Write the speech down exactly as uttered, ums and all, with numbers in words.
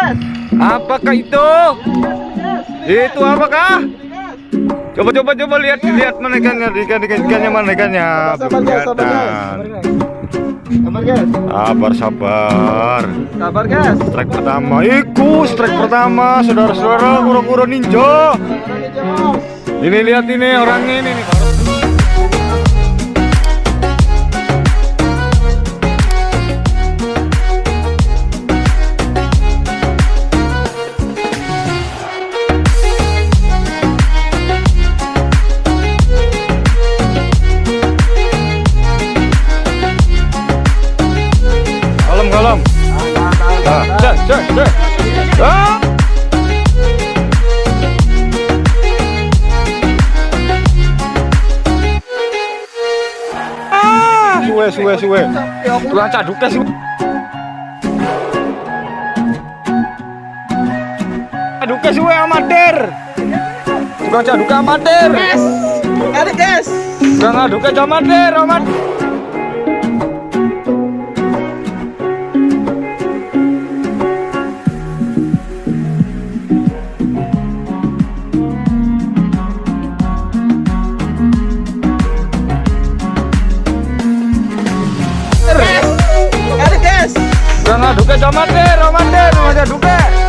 Apakah itu? Itu apakah? Coba coba coba lihat lihat mana ikannya, ikan ikan ikannya mana ikannya? Sabar guys, sabar guys. Sabar guys. Sabar sabar. Sabar guys. Strike pertama, iku strike pertama, saudara-saudara kura-kura ninja. Ini lihat ini orangnya ini nih. Kalem. Ah, cek, cek, cek. Ah. Ah, suwe, suwe, suwe. Tukang caduknya sih. Caduknya suwe amatir. Tukang caduknya amatir. Guys. Ada guys. Tukang caduknya amatir, amat. Jangan duke, comater, comater, comater duke.